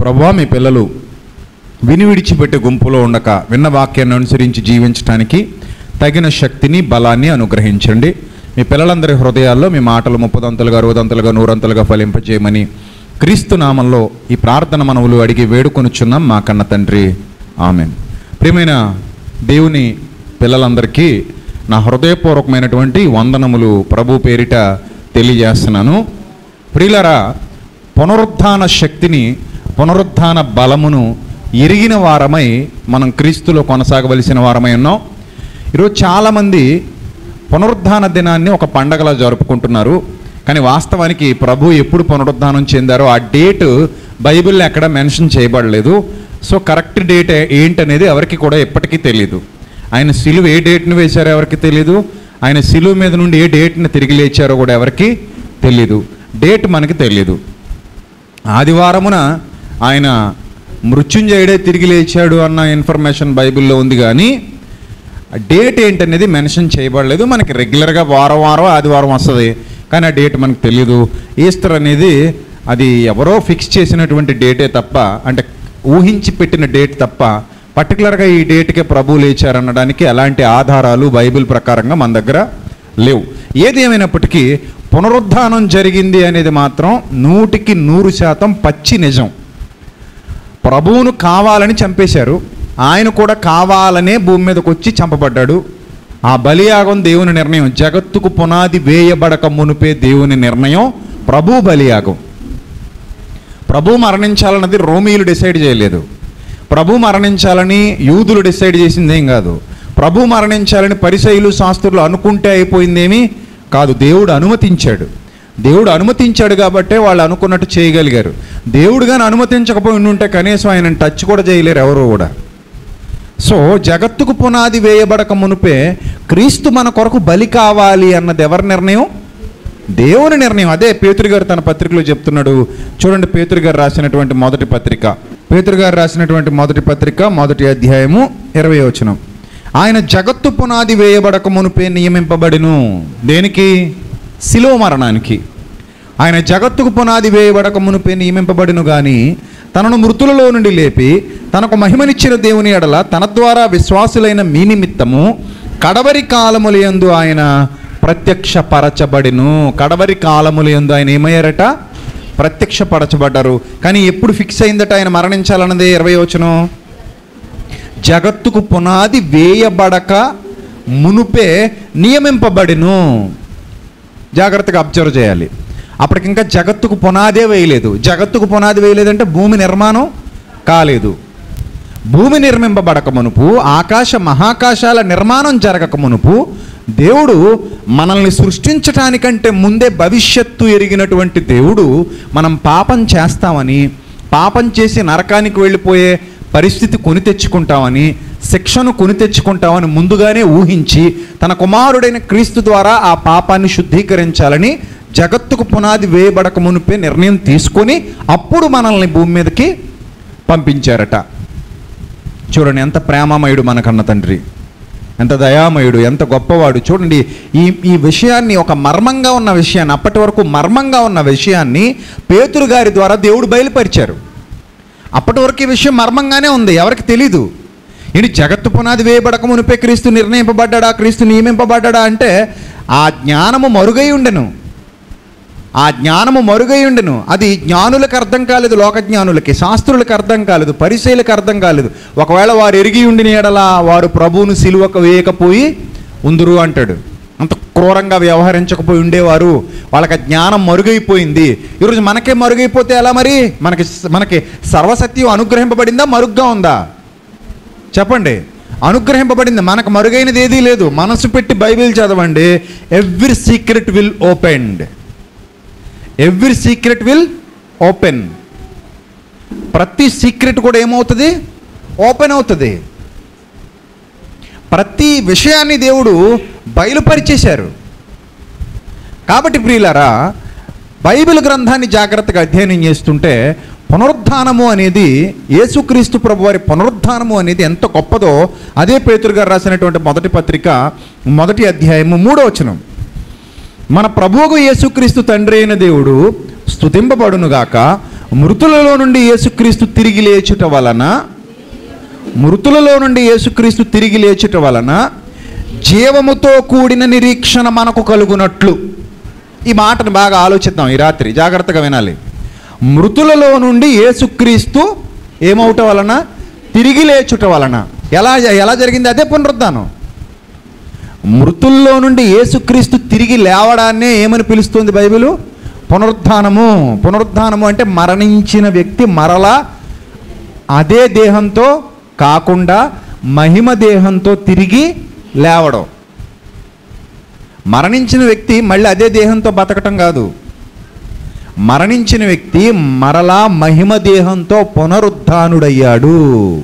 ప్రభువా, మీ పిల్లలు విని విడిచిపెట్టే గుంపులో ఉండక విన్న వాక్యాన్ని అనుసరించి జీవించడానికి తగిన శక్తిని బలాన్ని అనుగ్రహించండి. మీ పిల్లలందరి హృదయాల్లో మీ మాటలు 30 60 100 ఫలింపజేయమని క్రీస్తు నామంలో ఈ ప్రార్థన మనవులు అడిగి వేడుకొనుచున్నాం మా కన్న తండ్రి, ఆమెన్. ప్రియమైన దేవుని పిల్లలందరికీ నా హృదయపూర్వకమైనటువంటి వందనములు ప్రభు పేరిట తెలియజేస్తున్నాను. ప్రియులారా, పునరుత్థాన శక్తిని, పునరుత్థాన బలమును ఎరిగిన వారమై మనం క్రీస్తులో కొనసాగవలసిన వారమై ఉన్నాం. ఈరోజు చాలామంది పునరుత్థాన దినాన్ని ఒక పండగలా జరుపుకుంటున్నారు. కానీ వాస్తవానికి ప్రభు ఎప్పుడు పునరుత్థానం చెందారో ఆ డేట్ బైబిల్లో ఎక్కడ మెన్షన్ చేయబడలేదు. సో కరెక్ట్ డేట్ ఏంటనేది ఎవరికి కూడా ఎప్పటికీ తెలియదు. ఆయన సిలువ ఏ డేట్ని వేశారో ఎవరికి తెలియదు. ఆయన సిలువ మీద నుండి ఏ డేట్ని తిరిగి లేచారో కూడా ఎవరికి తెలియదు. డేట్ మనకి తెలియదు. ఆదివారమున ఆయన మృత్యుంజయుడే తిరిగి లేచాడు అన్న ఇన్ఫర్మేషన్ బైబిల్లో ఉంది, కానీ డేట్ ఏంటనేది మెన్షన్ చేయబడలేదు. మనకి రెగ్యులర్గా వారం ఆదివారం వస్తుంది, కానీ ఆ డేట్ మనకు తెలియదు. ఈస్టర్ అనేది అది ఎవరో ఫిక్స్ చేసినటువంటి డేటే తప్ప, అంటే ఊహించి పెట్టిన డేట్ తప్ప పర్టికులర్గా ఈ డేట్కే ప్రభు లేచారనడానికి ఎలాంటి ఆధారాలు బైబిల్ ప్రకారంగా మన దగ్గర లేవు. ఏది ఏమైనప్పటికీ పునరుద్ధానం జరిగింది అనేది మాత్రం 100% పచ్చి నిజం. ప్రభువును కావాలని చంపేశారు, ఆయన కూడా కావాలనే భూమి మీదకి వచ్చి చంపబడ్డాడు. ఆ బలియాగం దేవుని నిర్ణయం. జగత్తుకు పునాది వేయబడక మునిపే దేవుని నిర్ణయం ప్రభు బలియాగం. ప్రభు మరణించాలన్నది రోమీయులు డిసైడ్ చేయలేదు. ప్రభు మరణించాలని యూదులు డిసైడ్ చేసిందేం కాదు. ప్రభు మరణించాలని పరిసయ్యులు శాస్త్రులు అనుకుంటే అయిపోయిందేమీ కాదు. దేవుడు అనుమతించాడు. దేవుడు అనుమతించాడు కాబట్టే వాళ్ళు అనుకున్నట్టు చేయగలిగారు. దేవుడు కానీ అనుమతించకపోయి ఉంటే కనీసం ఆయన టచ్ కూడా చేయలేరు ఎవరు కూడా. సో జగత్తుకు పునాది వేయబడక మునిపే క్రీస్తు మన కొరకు బలి కావాలి అన్నది ఎవరి నిర్ణయం? దేవుని నిర్ణయం. అదే పేతురు గారు తన పత్రికలో చెప్తున్నాడు. చూడండి, పేతురు గారు రాసినటువంటి మొదటి పత్రిక, మొదటి పత్రిక 1వ అధ్యాయము 20వ వచనం. ఆయన జగత్తు పునాది వేయబడక మునిపే నియమింపబడిను. దేనికి? శిలువ మరణానికి. ఆయన జగత్తుకు పునాది వేయబడక మునిపే నియమింపబడిను గాని తనను మృతులలో నుండి లేపి తనకు మహిమనిచ్చిన దేవుని ఎడల తన ద్వారా విశ్వాసులైన మీ నిమిత్తము కడవరి కాలములయందు ఆయన ప్రత్యక్షపరచబడిను. కడవరి కాలములయందు ఆయన ఏమయ్యారట? ప్రత్యక్షపరచబడ్డారు. కానీ ఎప్పుడు ఫిక్స్ అయిందట ఆయన మరణించాలన్నదే 20వ వచనం. జగత్తుకు పునాది వేయబడక మునుపే నియమింపబడిను. జాగ్రత్తగా అబ్జర్వ్ చేయాలి. అప్పటికింకా జగత్తుకు పునాదే వేయలేదు. జగత్తుకు పునాది వేయలేదంటే భూమి నిర్మాణం కాలేదు. భూమి నిర్మింపబడక మునుపు, ఆకాశ మహాకాశాల నిర్మాణం జరగక మునుపు దేవుడు మనల్ని సృష్టించటానికంటే ముందే భవిష్యత్తు ఎరిగినటువంటి దేవుడు మనం పాపం చేస్తామని, పాపం చేసి నరకానికి వెళ్ళిపోయే పరిస్థితి కొని తెచ్చుకుంటామని, శిక్షను కొని తెచ్చుకుంటామని ముందుగానే ఊహించి తన కుమారుడైన క్రీస్తు ద్వారా ఆ పాపాన్ని శుద్ధీకరించాలని జగత్తుకు పునాది వేయబడక మునిపే నిర్ణయం తీసుకొని అప్పుడు మనల్ని భూమి మీదకి పంపించారట. చూడండి, ఎంత ప్రేమమయుడు మనకన్న తండ్రి, ఎంత దయామయుడు, ఎంత గొప్పవాడు. చూడండి, ఈ విషయాన్ని, ఒక మర్మంగా ఉన్న విషయాన్ని, అప్పటి వరకు మర్మంగా ఉన్న విషయాన్ని పేతురు గారి ద్వారా దేవుడు బయలుపరిచారు. అప్పటి వరకు ఈ విషయం మర్మంగానే ఉంది, ఎవరికి తెలీదు. ఇది జగత్తు పునాది వేయబడక మునిపే క్రీస్తు నిర్ణయింపబడ్డా, క్రీస్తు నియమింపబడ్డా అంటే ఆ జ్ఞానము మరుగై ఉండెను. అది జ్ఞానులకు అర్థం కాలేదు, లోకజ్ఞానులకి, శాస్త్రులకు అర్థం కాలేదు, పరిసయ్యులకు అర్థం కాలేదు. ఒకవేళ వారు ఎరిగి ఉండిన ఎడల వారు ప్రభువును సిలువకు వేయకపోయి ఉందురు అంటాడు. అంత క్రూరంగా వ్యవహరించకపోయి ఉండేవారు. వాళ్ళకి జ్ఞానం మరుగైపోయింది. ఈరోజు మనకే మరుగైపోతే ఎలా? మరి మనకి సర్వసత్యం అనుగ్రహింపబడిందా, మరుగ్గా ఉందా? చెప్పండి. అనుగ్రహింపబడింది. మనకు మరుగైనది ఏదీ లేదు. మనసు పెట్టి బైబిల్ చదవండి. Every secret will opened. Every secret will open. ప్రతి సీక్రెట్ కూడా ఏమవుతుంది? ఓపెన్ అవుతుంది. ప్రతి విషయాన్ని దేవుడు బయలుపరిచేశారు. కాబట్టి ప్రియులారా, బైబిల్ గ్రంథాన్ని జాగ్రత్తగా అధ్యయనం చేస్తుంటే పునరుద్ధానము అనేది, యేసుక్రీస్తు ప్రభువారి పునరుద్ధానము అనేది ఎంత గొప్పదో అదే పేతురు గారు రాసినటువంటి మొదటి పత్రిక 1వ అధ్యాయము 3వ వచనం. మన ప్రభువుకు యేసుక్రీస్తు తండ్రి అయిన దేవుడు స్తుతింపబడునుగాక, మృతులలో నుండి యేసుక్రీస్తు తిరిగి లేచుట వలన, మృతులలో నుండి యేసుక్రీస్తు తిరిగి లేచుట వలన జీవముతో కూడిన నిరీక్షణ మనకు కలుగునట్లు. ఈ మాటను బాగా ఆలోచిద్దాం ఈ రాత్రి, జాగ్రత్తగా వినాలి. మృతులలో నుండి యేసుక్రీస్తు ఏమవుట వలన? తిరిగి లేచుట వలన. ఎలా జరిగింది? అదే పునరుద్ధానం. మృతుల్లో నుండి యేసుక్రీస్తు తిరిగి లేవడాన్నే ఏమని పిలుస్తుంది బైబిలు? పునరుద్ధానము. పునరుద్ధానము అంటే మరణించిన వ్యక్తి మరలా అదే దేహంతో కాకుండా మహిమ దేహంతో తిరిగి లేవడం. మరణించిన వ్యక్తి మళ్ళీ అదే దేహంతో బతకటం కాదు. మరణించిన వ్యక్తి మరలా మహిమ దేహంతో పునరుద్ధానుడయ్యాడు.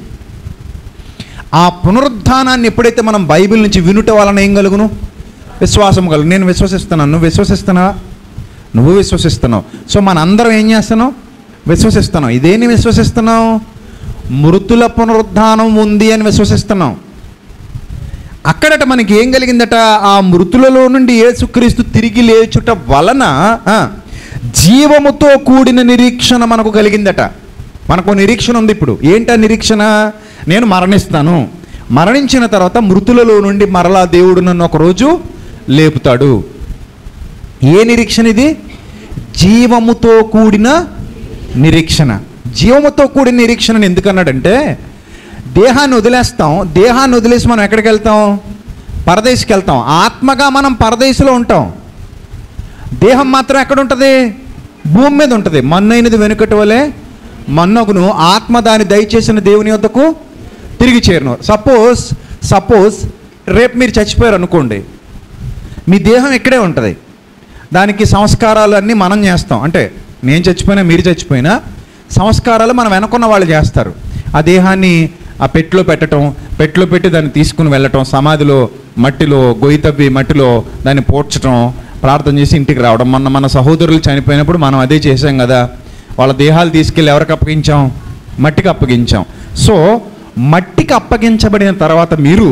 ఆ పునరుద్ధానాన్ని ఎప్పుడైతే మనం బైబిల్ నుంచి వినుట వలన ఏం కలుగును? విశ్వాసం కలుగు. నేను విశ్వసిస్తున్నాను, నువ్వు విశ్వసిస్తున్నావా? నువ్వు విశ్వసిస్తున్నావు. సో మనందరం ఏం చేస్తున్నావు? విశ్వసిస్తున్నాం. ఇదేని విశ్వసిస్తున్నాం? మృతుల పునరుద్ధానం ఉంది అని విశ్వసిస్తున్నాం. అక్కడట మనకి ఏం కలిగిందట? ఆ మృతులలో నుండి యేసుక్రీస్తు తిరిగి లేచుట వలన జీవముతో కూడిన నిరీక్షణ మనకు కలిగిందట. మనకు నిరీక్షణ ఉంది. ఇప్పుడు ఏంటా నిరీక్షణ? నేను మరణిస్తాను, మరణించిన తర్వాత మృతులలో నుండి మరలా దేవుడు నన్ను ఒకరోజు లేపుతాడు. ఏ నిరీక్షణ ఇది? జీవముతో కూడిన నిరీక్షణ. జీవముతో కూడిన నిరీక్షణను ఎందుకన్నాడంటే, దేహాన్ని వదిలేస్తాం, దేహాన్ని వదిలేసి మనం ఎక్కడికి వెళ్తాం? పరదేశికి వెళ్తాం. ఆత్మగా మనం పరదేశిలో ఉంటాం. దేహం మాత్రం ఎక్కడ ఉంటుంది? భూమి మీద ఉంటుంది. మన్నైనది వెనుకటి వలె మన్నగును, ఆత్మ దాన్ని దయచేసిన దేవుని వద్దకు తిరిగి చేరును. సపోజ్ రేపు మీరు చచ్చిపోయారు అనుకోండి, మీ దేహం ఇక్కడే ఉంటుంది. దానికి సంస్కారాలు అన్నీ మనం చేస్తాం. అంటే నేను చచ్చిపోయినా మీరు చచ్చిపోయినా సంస్కారాలు మనం వెనుకున్న వాళ్ళు చేస్తారు. ఆ దేహాన్ని ఆ పెట్టెలో పెట్టడం, పెట్టెలో పెట్టి దాన్ని తీసుకుని వెళ్ళటం, సమాధిలో మట్టిలో గొయ్యి తవ్వి మట్టిలో దాన్ని పోడ్చడం, ప్రార్థన చేసి ఇంటికి రావడం. మన సహోదరులు చనిపోయినప్పుడు మనం అదే చేసాం కదా. వాళ్ళ దేహాలు తీసుకెళ్ళి ఎవరికి అప్పగించాం? మట్టికి అప్పగించాం. సో మట్టికి అప్పగించబడిన తర్వాత మీరు,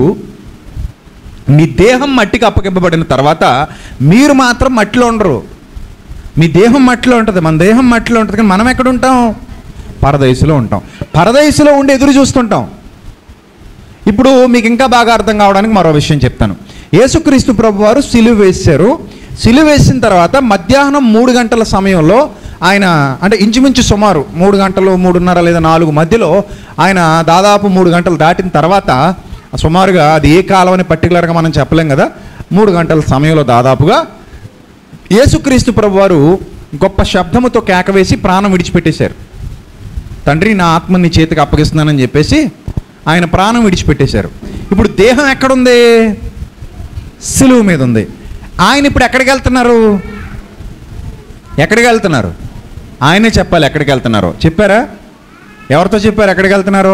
మీ దేహం మట్టికి అప్పగింపబడిన తర్వాత మీరు మాత్రం మట్టిలో ఉండరు. మీ దేహం మట్టిలో ఉంటుంది, మన దేహం మట్టిలో ఉంటుంది. కానీ మనం ఎక్కడ ఉంటాం? పరదేశంలో ఉంటాం. పరదేశంలో ఉండి ఎదురు చూస్తుంటాం. ఇప్పుడు మీకు ఇంకా బాగా అర్థం కావడానికి మరో విషయం చెప్తాను. యేసుక్రీస్తు ప్రభు వారు సిలువ వేశారు. సిలువ వేసిన తర్వాత మధ్యాహ్నం 3 గంటల సమయంలో ఆయన, అంటే ఇంచుమించు సుమారు 3 గంటలు, 3:30 లేదా 4 మధ్యలో ఆయన దాదాపు 3 గంటలు దాటిన తర్వాత సుమారుగా, అది ఏ కాలం అని పర్టికులర్గా మనం చెప్పలేం కదా, 3 గంటల సమయంలో దాదాపుగా యేసుక్రీస్తు ప్రభు వారు గొప్ప శబ్దముతో కేకవేసి ప్రాణం విడిచిపెట్టేశారు. తండ్రి, నా ఆత్మ నీ చేతికి అప్పగిస్తున్నానని చెప్పేసి ఆయన ప్రాణం విడిచిపెట్టేశారు. ఇప్పుడు దేహం ఎక్కడుంది? సిలువ మీద ఉంది. ఆయన ఇప్పుడు ఎక్కడికి వెళ్తున్నారు? ఎక్కడికి వెళ్తున్నారు? ఆయనే చెప్పాలి ఎక్కడికి వెళ్తున్నారో. చెప్పారా? ఎవరితో చెప్పారు ఎక్కడికి వెళ్తున్నారో?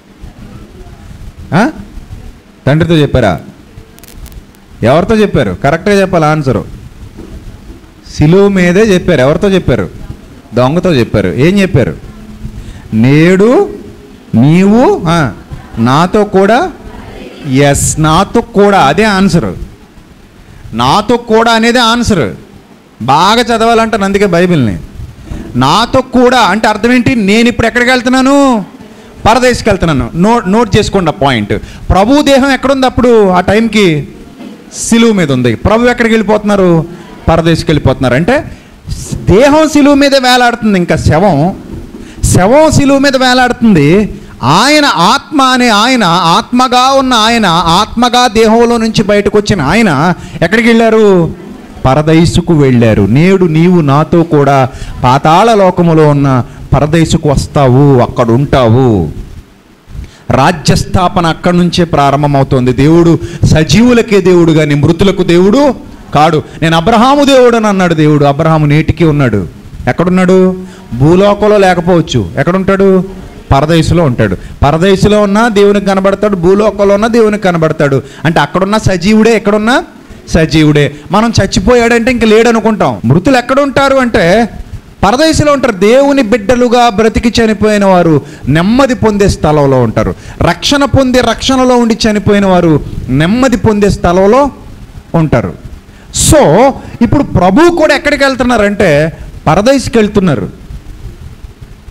తండ్రితో చెప్పారా? ఎవరితో చెప్పారు? కరెక్ట్గా చెప్పాలి ఆన్సరు. సిలువ మీదే చెప్పారు. ఎవరితో చెప్పారు? దొంగతో చెప్పారు. ఏం చెప్పారు? నేడు నీవు నాతో కూడా. ఎస్, నాతో కూడా. అదే ఆన్సరు. నాతో కూడా అనేదే ఆన్సర్. బాగా చదవాలంటాను అందుకే బైబిల్ని. నాతో కూడా అంటే అర్థం ఏంటి? నేను ఇప్పుడు ఎక్కడికి వెళ్తున్నాను? పరదేశికి వెళ్తున్నాను. నోట్ చేసుకోండి ఆ పాయింట్. ప్రభు దేహం ఎక్కడుంది అప్పుడు? ఆ టైంకి సిలువ మీద ఉంది. ప్రభు ఎక్కడికి వెళ్ళిపోతున్నారు? పరదేశికి వెళ్ళిపోతున్నారు. అంటే దేహం సిలువ మీద వేలాడుతుంది. ఇంకా శవం సిలువ మీద వేలాడుతుంది. ఆయన ఆత్మ అనే ఆయన, ఆత్మగా ఉన్న ఆయన, ఆత్మగా దేహంలో నుంచి బయటకు వచ్చిన ఆయన ఎక్కడికి వెళ్ళారు? పరదేశుకు వెళ్ళారు. నేడు నీవు నాతో కూడా పాతాళ లోకములో ఉన్న పరదేశుకు వస్తావు, అక్కడ ఉంటావు. రాజ్యస్థాపన అక్కడి నుంచే ప్రారంభమవుతోంది. దేవుడు సజీవులకే దేవుడు కానీ మృతులకు దేవుడు కాడు. నేను అబ్రహాము దేవుడు అని అన్నాడు దేవుడు. అబ్రహాము నేటికి ఉన్నాడు. ఎక్కడున్నాడు? భూలోకంలో లేకపోవచ్చు. ఎక్కడుంటాడు? పరదేశంలో ఉంటాడు. పరదేశంలో ఉన్నా దేవునికి కనబడతాడు, భూలోకంలో ఉన్నా దేవునికి కనబడతాడు. అంటే అక్కడున్న సజీవుడే, ఎక్కడున్నా సజీవుడే. మనం చచ్చిపోయాడంటే ఇంక లేడనుకుంటాం. మృతులు ఎక్కడుంటారు అంటే పరదేశంలో ఉంటారు. దేవుని బిడ్డలుగా బ్రతికి చనిపోయిన వారు నెమ్మది పొందే స్థలంలో ఉంటారు. రక్షణ పొందే, రక్షణలో ఉండి చనిపోయిన వారు నెమ్మది పొందే స్థలంలో ఉంటారు. సో ఇప్పుడు ప్రభువు కూడా ఎక్కడికి వెళ్తున్నారంటే పరదేశికి వెళ్తున్నారు.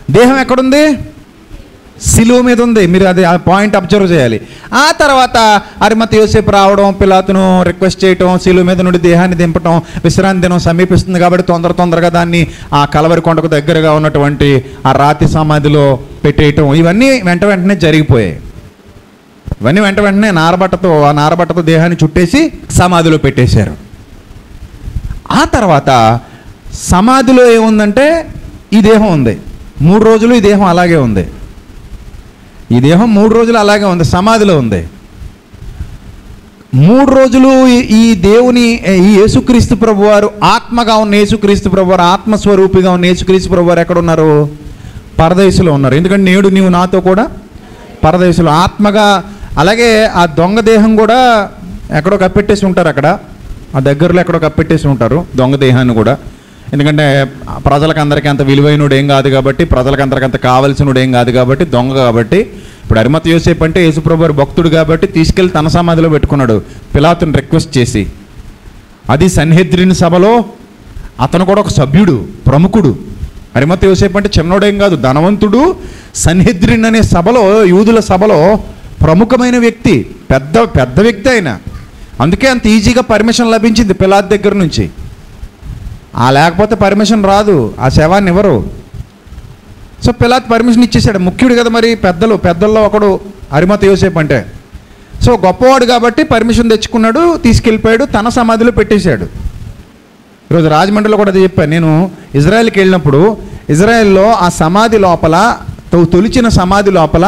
దేహం ఎక్కడుంది? సిలువ మీద ఉంది. మీరు అది ఆ పాయింట్ అబ్జర్వ్ చేయాలి. ఆ తర్వాత అరిమతయి యోసేపు రావడం, పిలాతును రిక్వెస్ట్ చేయటం, సిలువ మీద నుండి దేహాన్ని దింపటం, విశ్రాంతి దినం సమీపిస్తుంది కాబట్టి తొందరగా దాన్ని ఆ కలవరి కొండకు దగ్గరగా ఉన్నటువంటి ఆ రాతి సమాధిలో పెట్టేయటం, ఇవన్నీ వెంటనే జరిగిపోయాయి. ఇవన్నీ వెంటనే నారబట్టతో దేహాన్ని చుట్టేసి సమాధిలో పెట్టేశారు. ఆ తర్వాత సమాధిలో ఏముందంటే ఈ దేహం ఉంది. 3 రోజులు ఈ దేహం అలాగే ఉంది. ఈ దేహం 3 రోజులు అలాగే ఉంది, సమాధిలో ఉంది. 3 రోజులు ఈ దేవుని ఈ యేసుక్రీస్తు ప్రభువారు, ఆత్మగా ఉన్న యేసుక్రీస్తు ప్రభువారు, ఆత్మస్వరూపిగా ఉన్న యేసుక్రీస్తు ప్రభువారు ఎక్కడ ఉన్నారు? పరదేశంలో ఉన్నారు. ఎందుకంటే నేడు నీవు నాతో కూడా పరదేశంలో ఆత్మగా. అలాగే ఆ దొంగ దేహం కూడా ఎక్కడో కప్పెట్టేసి ఉంటారు, అక్కడ ఆ దగ్గరలో ఎక్కడో కప్పెట్టేసి ఉంటారు దొంగ దేహాన్ని కూడా. ఎందుకంటే ప్రజలకు అందరికీ అంత విలువైనడు ఏం కాదు కాబట్టి, ప్రజలకు అందరికీ అంత కావలసినడు ఏం కాదు కాబట్టి, దొంగ కాబట్టి. ఇప్పుడు అరిమతయి యోసేపు అంటే యేసుప్రభువారి భక్తుడు కాబట్టి తీసుకెళ్ళి తన సమాధిలో పెట్టుకున్నాడు పిలాతుని రిక్వెస్ట్ చేసి. అది సన్హెద్రిన్ సభలో అతను కూడా ఒక సభ్యుడు, ప్రముఖుడు. అరిమతయి యోసేపు అంటే చిన్నోడేం కాదు, ధనవంతుడు. సన్హెద్రిన్ అనే సభలో, యూదుల సభలో ప్రముఖమైన వ్యక్తి, పెద్ద వ్యక్తి ఆయన. అందుకే అంత ఈజీగా పర్మిషన్ లభించింది పిలాతు దగ్గర నుంచి. లేకపోతే పర్మిషన్ రాదు, ఆ శవాన్ని ఇవ్వరు. సో పిలాతు పర్మిషన్ ఇచ్చేసాడు, ముఖ్యుడు కదా మరి, పెద్దల్లో ఒకడు అరిమతయి యోసేపు అంటే. సో గొప్పవాడు కాబట్టి పర్మిషన్ తెచ్చుకున్నాడు, తీసుకెళ్ళిపోయాడు, తన సమాధిలో పెట్టేశాడు. ఈరోజు రాజమండ్రిలో కూడా అది చెప్పాను నేను. ఇజ్రాయెల్కి వెళ్ళినప్పుడు ఇజ్రాయెల్లో ఆ సమాధి లోపల, తొలిచిన సమాధి లోపల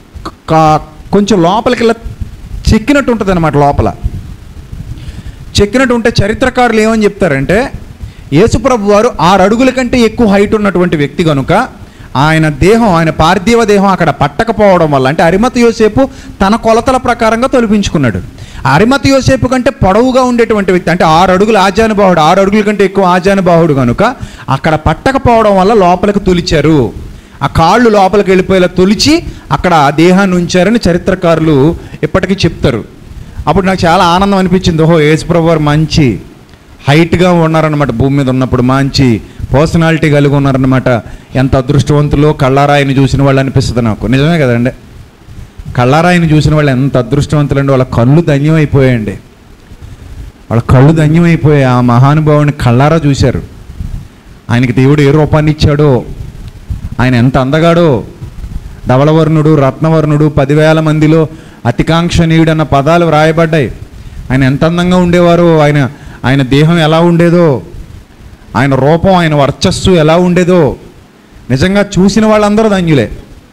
కొంచెం లోపలికి ఇలా చెక్కినట్టు ఉంటుంది అన్నమాట. లోపల చెక్కినట్టు ఉంటే చరిత్రకారులు ఏమని చెప్తారంటే, యేసుప్రభు వారు 6 అడుగుల కంటే ఎక్కువ హైట్ ఉన్నటువంటి వ్యక్తి కనుక ఆయన దేహం, ఆయన పార్థివ దేహం అక్కడ పట్టకపోవడం వల్ల, అంటే అరిమతయి యోసేపు తన కొలతల ప్రకారంగా తొలిపించుకున్నాడు. అరిమతయి యోసేపు కంటే పొడవుగా ఉండేటువంటి వ్యక్తి, అంటే 6 అడుగుల ఆజానుబాహుడు, 6 అడుగుల కంటే ఎక్కువ ఆజానుబాహుడు కనుక అక్కడ పట్టకపోవడం వల్ల లోపలికి తొలిచారు. ఆ కాళ్ళు లోపలికి వెళ్ళిపోయేలా తొలిచి అక్కడ దేహాన్ని ఉంచారని చరిత్రకారులు ఇప్పటికీ చెప్తారు. అప్పుడు నాకు చాలా ఆనందం అనిపించింది. ఓహో, యేసుప్రభు వారు మంచి హైట్గా ఉన్నారన్నమాట, భూమి మీద ఉన్నప్పుడు మంచి పర్సనాలిటీ కలిగి ఉన్నారన్నమాట. ఎంత అదృష్టవంతులో కళ్ళారాయిని చూసిన వాళ్ళు అనిపిస్తుంది నాకు. నిజమే కదండి, కళ్ళారాయిని చూసిన వాళ్ళు ఎంత అదృష్టవంతులు అండి. వాళ్ళ కళ్ళు ధన్యమైపోయాయండి, వాళ్ళ కళ్ళు ధన్యమైపోయాయి. ఆ మహానుభావుని కళ్ళారా చూశారు. ఆయనకి దేవుడు ఏ రూపాన్ని ఇచ్చాడో, ఆయన ఎంత అందగాడో. ధవళవర్ణుడు, రత్నవర్ణుడు, 10,000 మందిలో అతికాంక్షణీయుడు అన్న పదాలు వ్రాయబడ్డాయి. ఆయన ఎంత అందంగా ఉండేవారో, ఆయన దేహం ఎలా ఉండేదో, ఆయన రూపం, ఆయన వర్చస్సు ఎలా ఉండేదో. నిజంగా చూసిన వాళ్ళందరూ ధన్యులే.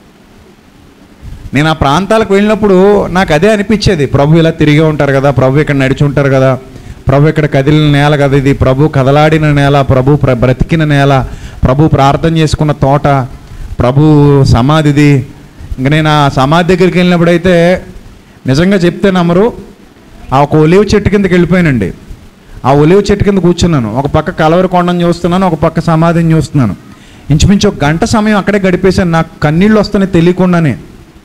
నేను ఆ ప్రాంతాలకు వెళ్ళినప్పుడు నాకు అదే అనిపించేది. ప్రభు ఇలా తిరిగి ఉంటారు కదా, ప్రభు ఇక్కడ నడిచి ఉంటారు కదా, ప్రభు ఇక్కడ కదిలిన నేల కదా ఇది, ప్రభు కదలాడిన నేల, ప్రభు బ్రతికిన నేల, ప్రభు ప్రార్థన చేసుకున్న తోట, ప్రభు సమాధిది. ఇంక నేను ఆ సమాధి దగ్గరికి వెళ్ళినప్పుడైతే నిజంగా చెప్తే నమ్మరు, ఆ ఒక ఒలివ చెట్టు కిందకి వెళ్ళిపోయానండి. ఆ ఒలివ చెట్టు కింద కూర్చున్నాను. ఒక పక్క కలవరి కొండను చూస్తున్నాను, ఒక పక్క సమాధిని చూస్తున్నాను. ఇంచుమించు 1 గంట సమయం అక్కడే గడిపేశాను. నాకు కన్నీళ్ళు వస్తున్నాయి తెలియకుండానే.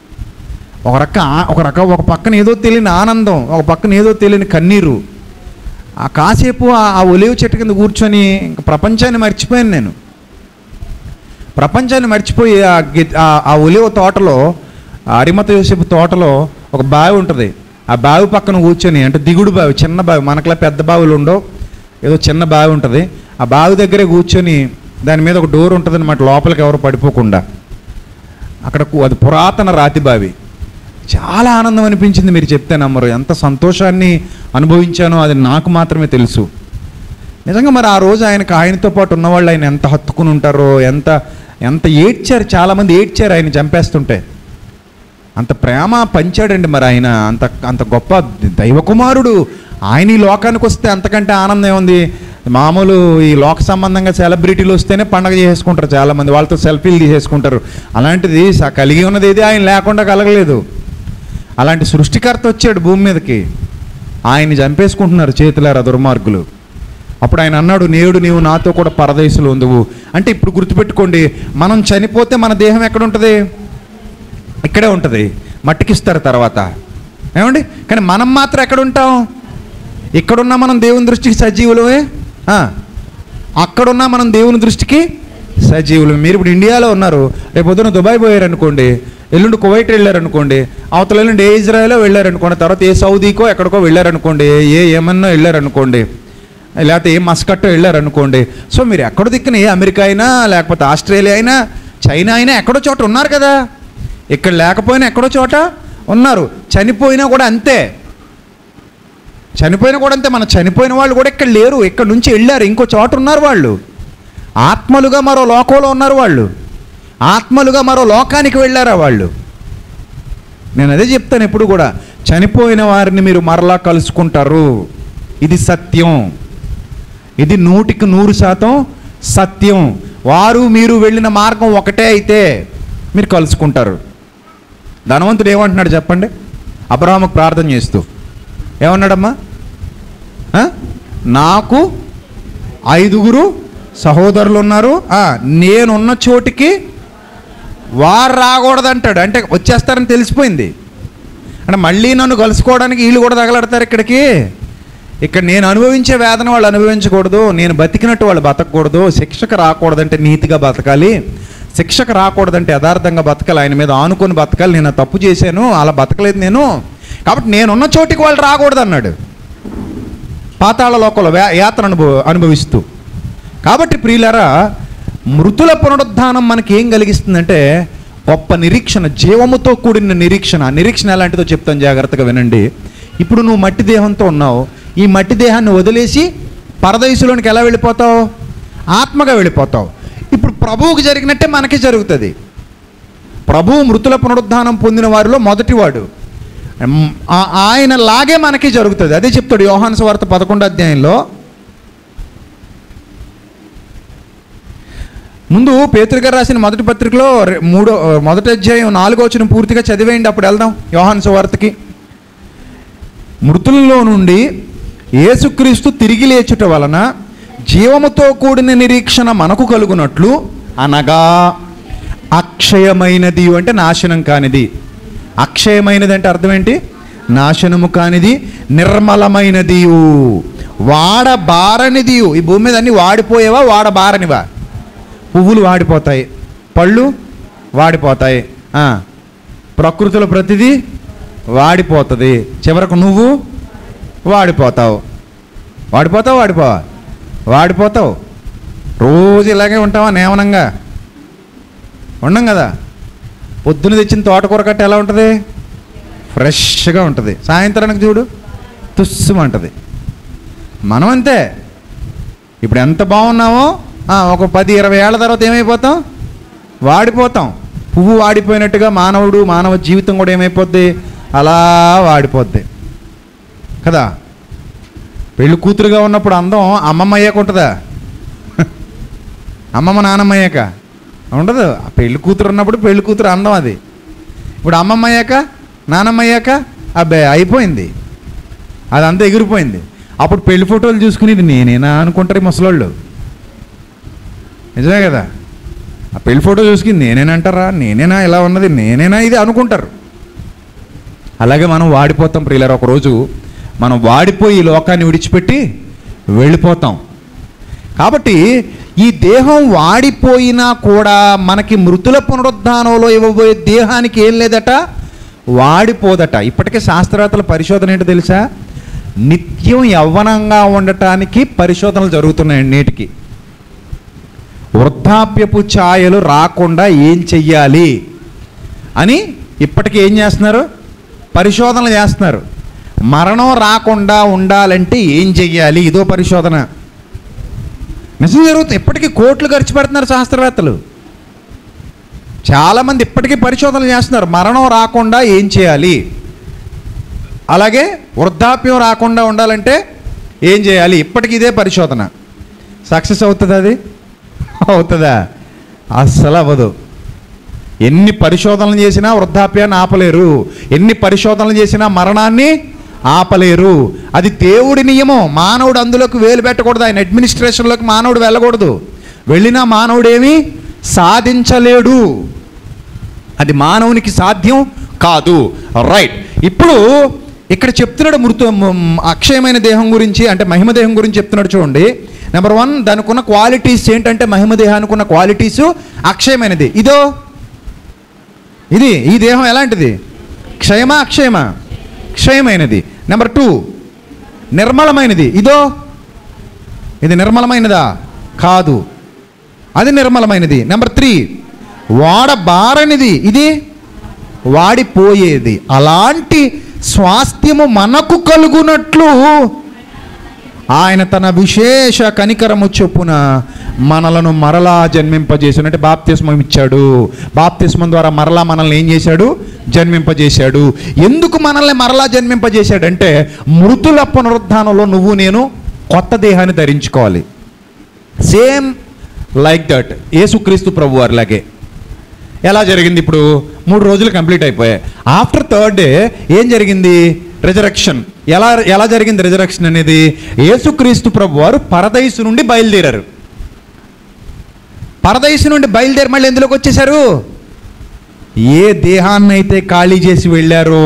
ఒక పక్కన ఏదో తెలియని ఆనందం, ఒక పక్కన ఏదో తెలియని కన్నీరు. ఆ కాసేపు ఆ ఒలివ చెట్టు కింద కూర్చొని ఇంక ప్రపంచాన్ని మర్చిపోయాను నేను. ప్రపంచాన్ని మర్చిపోయి ఆ ఒలివ తోటలో, అరిమతయి యోసేపు తోటలో ఒక బావి ఉంటుంది. ఆ బావి పక్కన కూర్చొని, అంటే దిగుడు బావి, చిన్న బావి, మనకలా పెద్ద బావులు ఉండవు, ఏదో చిన్న బావి ఉంటుంది. ఆ బావి దగ్గరే కూర్చొని, దాని మీద ఒక డోర్ ఉంటుంది అన్నమాట, లోపలికి ఎవరు పడిపోకుండా. అక్కడ అది పురాతన రాతి బావి. చాలా ఆనందం అనిపించింది, మీరు చెప్తే నమ్మరు. ఎంత సంతోషాన్ని అనుభవించానో అది నాకు మాత్రమే తెలుసు. నిజంగా మరి ఆ రోజు ఆయనతో పాటు ఉన్నవాళ్ళు ఆయన ఎంత హత్తుకుని ఉంటారో, ఎంత ఏడ్చారు. చాలామంది ఏడ్చారు ఆయన చంపేస్తుంటే. అంత ప్రేమ పంచాడండి మరి ఆయన. అంత గొప్ప దైవకుమారుడు. ఆయన ఈ లోకానికి వస్తే అంతకంటే ఆనందం ఏముంది? మామూలు ఈ లోక సంబంధంగా సెలబ్రిటీలు వస్తేనే పండగ చేసుకుంటారు చాలామంది, వాళ్ళతో సెల్ఫీలు తీసేసుకుంటారు. అలాంటిది కలిగి ఉన్నది ఏది ఆయన లేకుండా కలగలేదు. అలాంటి సృష్టికర్త వచ్చాడు భూమి మీదకి, ఆయన్ని చంపేసుకుంటున్నారు చేతులారా దుర్మార్గులు. అప్పుడు ఆయన అన్నాడు, నేడు నీవు నాతో కూడా పరదేశంలో ఉందువు. అంటే ఇప్పుడు గుర్తుపెట్టుకోండి, మనం చనిపోతే మన దేహం ఎక్కడ ఉంటుంది? ఇక్కడే ఉంటుంది, మట్టికిస్తారు తర్వాత, ఏమండి? కానీ మనం మాత్రం ఎక్కడ ఉంటాం? ఇక్కడున్నా మనం దేవుని దృష్టికి సజీవులమే, అక్కడున్నా మనం దేవుని దృష్టికి సజీవులు. మీరు ఇప్పుడు ఇండియాలో ఉన్నారు, రేపు పొద్దున దుబాయ్ పోయారనుకోండి, ఎల్లుండి కువైట్ వెళ్ళారనుకోండి, అవతల ఎల్లుండి ఏ ఇజ్రాయెలో వెళ్ళారనుకోండి, తర్వాత ఏ సౌదీకో ఎక్కడికో వెళ్ళారనుకోండి, ఏ యెమెన్నో వెళ్ళారనుకోండి, లేకపోతే ఏ మస్కట్టో వెళ్ళారనుకోండి. సో మీరు ఎక్కడో దిక్కున ఏ అమెరికా అయినా, లేకపోతే ఆస్ట్రేలియా అయినా, చైనా అయినా ఎక్కడో చోట ఉన్నారు కదా. ఇక్కడ లేకపోయినా ఎక్కడో చోట ఉన్నారు. చనిపోయినా కూడా అంతే, చనిపోయినా కూడా అంతే. మన చనిపోయిన వాళ్ళు కూడా ఇక్కడ లేరు, ఇక్కడ నుంచి వెళ్ళారు, ఇంకో చోట ఉన్నారు. వాళ్ళు ఆత్మలుగా మరో లోకంలో ఉన్నారు, వాళ్ళు ఆత్మలుగా మరో లోకానికి వెళ్ళారా వాళ్ళు. నేను అదే చెప్తాను ఎప్పుడు కూడా, చనిపోయిన వారిని మీరు మరలా కలుసుకుంటారు. ఇది సత్యం, ఇది 100% సత్యం. వారు మీరు వెళ్ళిన మార్గం ఒకటే అయితే మీరు కలుసుకుంటారు. ధనవంతుడు ఏమంటున్నాడు చెప్పండి? అబ్రహాముకు ప్రార్థన చేస్తూ ఏమన్నాడమ్మా? నాకు 5 సహోదరులు ఉన్నారు, నేనున్న చోటికి వారు రాకూడదంటాడు. అంటే వచ్చేస్తారని తెలిసిపోయింది. అంటే మళ్ళీ నన్ను కలుసుకోవడానికి వీళ్ళు కూడా తగలడతారు ఇక్కడికి. ఇక్కడ నేను అనుభవించే వేదన వాళ్ళు అనుభవించకూడదు, నేను బతికినట్టు వాళ్ళు బతకూడదు. శిక్షకు రాకూడదంటే నీతిగా బతకాలి, శిక్షకు రాకూడదంటే యథార్థంగా బతకాలి, ఆయన మీద ఆనుకొని బతకాలి. నేను తప్పు చేశాను, అలా బతకలేదు నేను, కాబట్టి నేనున్న చోటికి వాళ్ళు రాకూడదు అన్నాడు, పాతాళ లోకంలో యాత్ర అనుభవిస్తూ. కాబట్టి ప్రియులారా, మృతుల పునరుద్ధానం మనకి ఏం కలిగిస్తుందంటే గొప్ప నిరీక్షణ, జీవముతో కూడిన నిరీక్షణ. ఆ నిరీక్షణ ఎలాంటిదో చెప్తాను, జాగ్రత్తగా వినండి. ఇప్పుడు నువ్వు మట్టి దేహంతో ఉన్నావు, ఈ మట్టి దేహాన్ని వదిలేసి పరదైసులోనికి ఎలా వెళ్ళిపోతావు? ఆత్మగా వెళ్ళిపోతావు. ఇప్పుడు ప్రభువుకి జరిగినట్టే మనకి జరుగుతుంది. ప్రభువు మృతుల పునరుద్ధానం పొందిన వారిలో మొదటివాడు, ఆయన లాగే మనకి జరుగుతుంది. అదే చెప్తాడు యోహాను సువార్త 11వ అధ్యాయంలో. ముందు పేతురు గారు రాసిన మొదటి పత్రికలో 1వ అధ్యాయం 4వ వచనం పూర్తిగా చదివేయండి, అప్పుడు వెళ్దాం యోహాను సువార్తకి. మృతులలో నుండి యేసుక్రీస్తు తిరిగి లేచుట వలన జీవముతో కూడిన నిరీక్షణ మనకు కలుగునట్లు, అనగా అక్షయమైనది అంటే నాశనం కానిది. అక్షయమైనది అంటే అర్థం ఏంటి? నాశనము కానిది, నిర్మలమైనది, వాడబారనిది. ఈ భూమి మీద అన్ని వాడిపోయేవా? వాడబారనివా? పువ్వులు వాడిపోతాయి, పళ్ళు వాడిపోతాయి, ప్రకృతిలో ప్రతిదీ వాడిపోతుంది, చివరకు నువ్వు వాడిపోతావు. వాడిపోతావు. రోజు ఇలాగే ఉంటావా? నేమనంగా ఉండం కదా. పొద్దున తెచ్చిన తోటకూర కట్ట ఎలా ఉంటుంది? ఫ్రెష్గా ఉంటుంది. సాయంత్రానికి చూడు తుస్సుమంటుంది. మనం అంతే. ఇప్పుడు ఎంత బాగున్నామో ఒక 10-20 ఏళ్ల తర్వాత ఏమైపోతాం? వాడిపోతాం. పువ్వు వాడిపోయినట్టుగా మానవ జీవితం కూడా ఏమైపోద్ది? అలా వాడిపోద్ది కదా. పెళ్ళి కూతురుగా ఉన్నప్పుడు అందం అమ్మమ్మ అయ్యాక ఉంటుందా? అమ్మమ్మ నానమ్మ అయ్యాక ఉండదు. పెళ్ళి కూతురు ఉన్నప్పుడు పెళ్ళి కూతురు అందం అది. ఇప్పుడు అమ్మమ్మ అయ్యాక నానమ్మ అయ్యాక అబ్బాయి అయిపోయింది, అదంతా ఎగిరిపోయింది. అప్పుడు పెళ్లి ఫోటోలు చూసుకుని ఇది నేనేనా అనుకుంటారు ఈ ముసలోళ్ళు. నిజమే కదా. ఆ పెళ్లి ఫోటో చూసుకుని నేనేనంటారా? నేనేనా ఇలా ఉన్నది? నేనేనా ఇది అనుకుంటారు. అలాగే మనం వాడిపోతాం ప్రియులారా. ఒకరోజు మనం వాడిపోయి లోకాన్ని విడిచిపెట్టి వెళ్ళిపోతాం. కాబట్టి ఈ దేహం వాడిపోయినా కూడా మనకి మృతుల పునరుద్ధానంలో ఇవ్వబోయే దేహానికి ఏం లేదట, వాడిపోదట. ఇప్పటికే శాస్త్రవేత్తల పరిశోధన ఏంటో తెలుసా? నిత్యం యవ్వనంగా ఉండటానికి పరిశోధనలు జరుగుతున్నాయి నేటికి. వృద్ధాప్యపు ఛాయలు రాకుండా ఏం చెయ్యాలి అని ఇప్పటికీ ఏం చేస్తున్నారు? పరిశోధనలు చేస్తున్నారు. మరణం రాకుండా ఉండాలంటే ఏం చెయ్యాలి? ఇదో పరిశోధన. నిజం జరుగుతుంది. ఇప్పటికీ కోట్లు ఖర్చు పెడుతున్నారు శాస్త్రవేత్తలు. చాలామంది ఇప్పటికీ పరిశోధనలు చేస్తున్నారు. మరణం రాకుండా ఏం చేయాలి, అలాగే వృద్ధాప్యం రాకుండా ఉండాలంటే ఏం చేయాలి. ఇప్పటికీ ఇదే పరిశోధన. సక్సెస్ అవుతుంది? అది అవుతుందా? అస్సలు అవ్వదు. ఎన్ని పరిశోధనలు చేసినా వృద్ధాప్యాన్ని ఆపలేరు, ఎన్ని పరిశోధనలు చేసినా మరణాన్ని ఆపలేరు. అది దేవుడి నియమం. మానవుడు అందులోకి వేలు పెట్టకూడదు. ఆయన అడ్మినిస్ట్రేషన్లోకి మానవుడు వెళ్ళకూడదు. వెళ్ళినా మానవుడేమీ సాధించలేడు. అది మానవునికి సాధ్యం కాదు. రైట్. ఇప్పుడు ఇక్కడ చెప్తున్నాడు అక్షయమైన దేహం గురించి, అంటే మహిమ దేహం గురించి చెప్తున్నాడు. చూడండి, నెంబర్ 1 దానికి ఉన్న క్వాలిటీస్ ఏంటంటే, మహిమ దేహానికి ఉన్న క్వాలిటీసు అక్షయమైనది. ఈ దేహం ఎలాంటిది? క్షయమా అక్షయమా? క్షయమైనది. నెంబర్ 2 నిర్మలమైనది. ఇది నిర్మలమైనదా? కాదు, అది నిర్మలమైనది. నెంబర్ 3 వాడబారనిది, ఇది వాడిపోయేది. అలాంటి స్వాస్థ్యము మనకు కలుగునట్లు ఆయన తన విశేష కనికరము చొప్పున మనలను మరలా జన్మింపజేసాడు. అంటే బాప్తిస్మం ఇచ్చాడు. బాప్తిస్మం ద్వారా మరలా మనల్ని ఏం చేశాడు? జన్మింపజేశాడు. ఎందుకు మనల్ని మరలా జన్మింపజేశాడంటే, మృతుల పునరుద్ధానంలో నువ్వు నేను కొత్త దేహాన్ని ధరించుకోవాలి. సేమ్ లైక్ దట్ యేసుక్రీస్తు ప్రభు వారిలాగే. ఎలా జరిగింది? ఇప్పుడు 3 రోజులు కంప్లీట్ అయిపోయాయి. ఆఫ్టర్ 3rd డే ఏం జరిగింది? రిజరక్షన్. ఎలా జరిగింది రిజరక్షన్ అనేది? యేసుక్రీస్తు ప్రభు వారు పరదైసు నుండి బయలుదేరారు. పరదైసు నుండి బయలుదేరి మళ్ళీ ఎందులోకి వచ్చేశారు? ఏ దేహాన్ని అయితే ఖాళీ చేసి వెళ్ళారో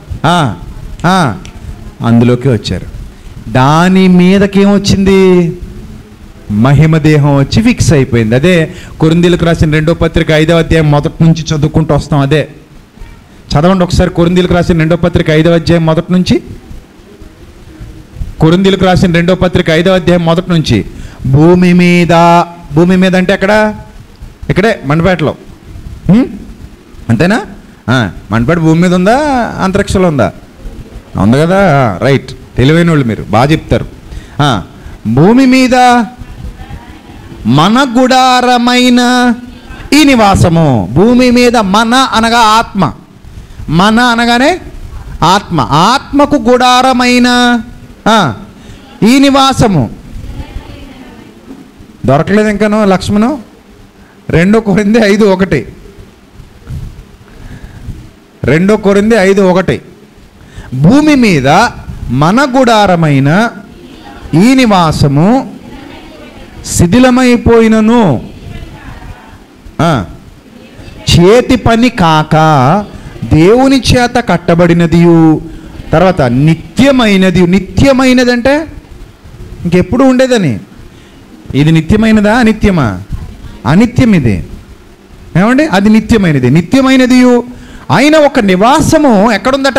అందులోకి వచ్చారు. దాని మీదకేమొచ్చింది? మహిమ దేహం వచ్చి ఫిక్స్ అయిపోయింది. అదే కొరింథీయులకు రాసిన 2వ పత్రిక 5వ అధ్యాయం మొదటి నుంచి చదువుకుంటూ వస్తాం. అదే చదవండి ఒకసారి. కొరింథీయులకు రాసిన 2వ పత్రిక 5వ అధ్యాయం మొదటి నుంచి. కొరింథీయులకు రాసిన 2వ పత్రిక 5వ అధ్యాయం మొదటి నుంచి. భూమి మీద అంటే ఇక్కడే మండపేటలో, అంతేనా? మండపేట భూమి మీద ఉందా, అంతరిక్షంలో ఉందా? ఉంది కదా, రైట్. తెలివైన వాళ్ళు మీరు, బాగా చెప్తారు. భూమి మీద మన గుడారమైన ఈ నివాసము. భూమి మీద మన అనగా ఆత్మ, మన అనగానే ఆత్మ, ఆత్మకు గుడారమైన ఈ నివాసము. దొరకలేదు ఇంకాను లక్ష్మణు. 2 కొరింథీ 5:1. 2 కొరింథీ 5:1. భూమి మీద మన గుడారమైన ఈ నివాసము శిథిలమైపోయినను చేతి పని కాక దేవుని చేత కట్టబడినదియు, తర్వాత నిత్యమైనది. నిత్యమైనది అంటే ఇంకెప్పుడు ఉండేదని. ఇది నిత్యమైనదా అనిత్యమా? అనిత్యం. ఇది ఏమండి? అది నిత్యమైనది. నిత్యమైనదియు అయిన ఒక నివాసము ఎక్కడుందట?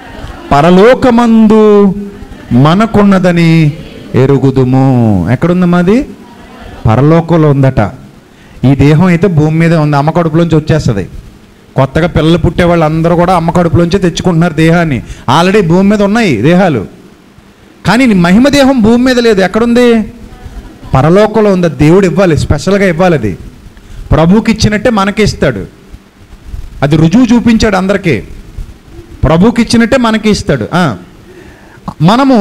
పరలోకమందు మనకున్నదని ఎరుగుదుము. ఎక్కడుందమ్మా అది? పరలోకంలో ఉందట. ఈ దేహం అయితే భూమి మీద ఉంది, అమ్మ కడుపులోంచి వచ్చేస్తుంది. కొత్తగా పిల్లలు పుట్టే వాళ్ళు అందరూ కూడా అమ్మ కడుపులోంచే తెచ్చుకుంటున్నారు దేహాన్ని. ఆల్రెడీ భూమి మీద ఉన్నాయి దేహాలు. కానీ మహిమ దేహం భూమి మీద లేదు. ఎక్కడుంది? పరలోకంలో ఉంది. దేవుడు ఇవ్వాలి, స్పెషల్గా ఇవ్వాలి. అది ప్రభువుకి ఇచ్చినట్టే మనకి ఇస్తాడు. అది రుజువు చూపించాడు అందరికీ. ప్రభువుకి ఇచ్చినట్టే మనకి ఇస్తాడు. మనము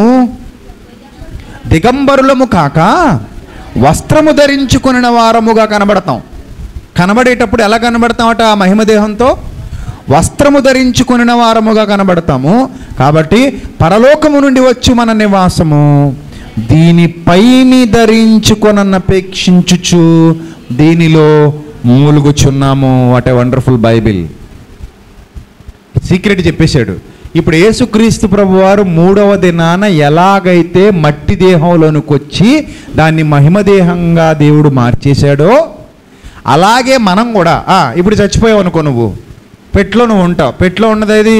దిగంబరులము కాక వస్త్రము ధరించుకున్న వారముగా కనబడతాం. కనబడేటప్పుడు ఎలా కనబడతామట? ఆ మహిమదేహంతో వస్త్రము ధరించుకున్న వారముగా కనబడతాము. కాబట్టి పరలోకము నుండి వచ్చు మన నివాసము దీనిపైని ధరించుకొనన్నపేక్షించుచు దీనిలో మూలుగుచున్నాము. What a wonderful Bible. Secret చెప్పేశాడు. ఇప్పుడు యేసుక్రీస్తు ప్రభువారు 3వ దినాన ఎలాగైతే మట్టి దేహంలోనికి వచ్చి దాన్ని మహిమదేహంగా దేవుడు మార్చేశాడో అలాగే మనం కూడా ఇప్పుడు చచ్చిపోయావు అనుకో, నువ్వు పెట్లో నువ్వు ఉంటావు. పెట్లో ఉన్నది ఏది?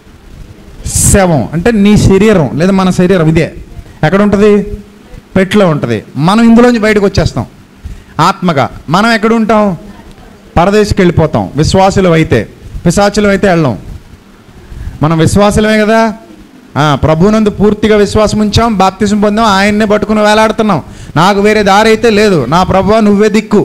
శవం. అంటే నీ శరీరం లేదా మన శరీరం ఇదే. ఎక్కడ ఉంటుంది? పెట్లో ఉంటుంది. మనం ఇందులోంచి బయటకు వచ్చేస్తాం ఆత్మగా. మనం ఎక్కడ ఉంటాం? పరదేశికి వెళ్ళిపోతాం. విశ్వాసులు అయితే, పిశాచులు అయితే వెళ్ళాం. మనం విశ్వాసులమే కదా. ప్రభువునందు పూర్తిగా విశ్వాసం ఉంచాం, బాప్తిసం పొందాం, ఆయన్నే పట్టుకుని వేలాడుతున్నాం. నాకు వేరే దారి అయితే లేదు. నా ప్రభువా నువ్వే దిక్కు,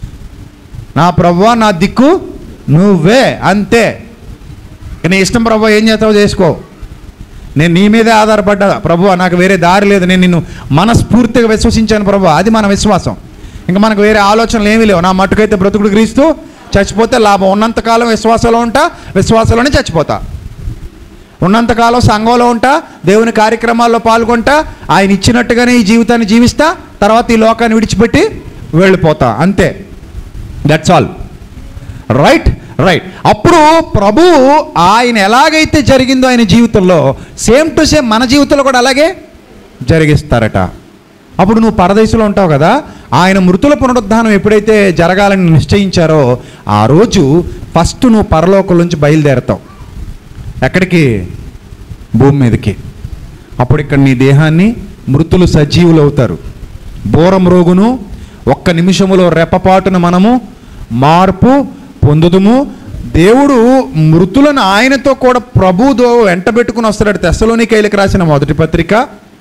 నా ప్రభువా నా దిక్కు నువ్వే, అంతే. నీ ఇష్టం ప్రభువా, ఏం చేస్తావో చేసుకో. నేను నీ మీదే ఆధారపడ్డా ప్రభువా, నాకు వేరే దారి లేదు. నేను నిన్ను మనస్ఫూర్తిగా విశ్వసించాను ప్రభువా. అది మన విశ్వాసం. ఇంకా మనకు వేరే ఆలోచనలు ఏమీ లేవు. నా మట్టుకైతే బ్రతుకుడు క్రీస్తు, చచ్చిపోతే లాభం. ఉన్నంతకాలం విశ్వాసంలో ఉంటా, విశ్వాసంలోనే చచ్చిపోతా. ఉన్నంతకాలం సంఘంలో ఉంటా, దేవుని కార్యక్రమాల్లో పాల్గొంటా, ఆయన ఇచ్చినట్టుగానే ఈ జీవితాన్ని జీవిస్తా, తర్వాత ఈ లోకాన్ని విడిచిపెట్టి వెళ్ళిపోతా, అంతే. That's all. రైట్. అప్పుడు ప్రభు ఆయన ఎలాగైతే జరిగిందో ఆయన జీవితంలో సేమ్ టు సేమ్ మన జీవితంలో కూడా అలాగే జరిగిస్తారట. అప్పుడు నువ్వు పరదేశంలో ఉంటావు కదా. ఆయన మృతుల పునరుద్ధానం ఎప్పుడైతే జరగాలని నిశ్చయించారో ఆ రోజు ఫస్ట్ నువ్వు పరలోకం నుంచి బయలుదేరతావు. ఎక్కడికి? భూమి మీదకి. అప్పుడు ఇక్కడ నీ దేహాన్ని మృతులు సజీవులు అవుతారు. బోరం రోగును ఒక్క నిమిషములో రెప్పపాటున మనము మార్పు పొందుదుము. దేవుడు మృతులను ఆయనతో కూడా ప్రభువుతో వెంటబెట్టుకుని వస్తాడు. తెస్సలోనికైలకు రాసిన మొదటి పత్రిక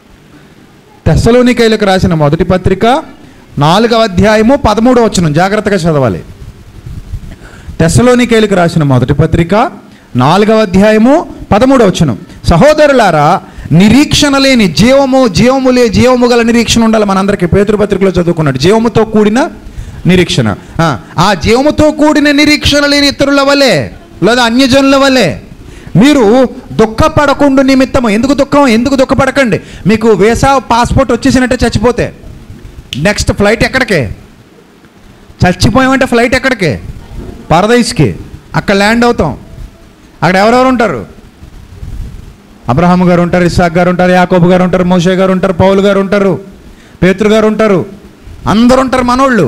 4వ అధ్యాయము 13వ వచనం జాగ్రత్తగా చదవాలి. తెస్సలోనికైలకు రాసిన మొదటి పత్రిక 4వ అధ్యాయము 13వ వచనం. సహోదరులారా, నిరీక్షణ లేని జీవము గల నిరీక్షణ ఉండాలి మనందరికీ. పేతురు పత్రికలో చదువుకున్నాడు, జీవముతో కూడిన నిరీక్షణ. ఆ జీవముతో కూడిన నిరీక్షణ లేని ఇతరుల వలె లేదా అన్యజనుల వలె మీరు దుఃఖపడకుండా నిమిత్తము. ఎందుకు దుఃఖపడకండి? మీకు వీసా పాస్పోర్ట్ వచ్చేసినట్టే చచ్చిపోతే నెక్స్ట్ ఫ్లైట్ ఎక్కడికే? చచ్చిపోయామంటే ఫ్లైట్ ఎక్కడికే? పరదైస్కి. అక్కడ ల్యాండ్ అవుతాం. అక్కడ ఎవరెవరు ఉంటారు? అబ్రహాము గారు ఉంటారు, ఇస్సాక్ గారు ఉంటారు, యాకోబు గారు ఉంటారు, మోషే గారు ఉంటారు, పౌలు గారు ఉంటారు, పేతురు గారు ఉంటారు, అందరు ఉంటారు. మనోళ్ళు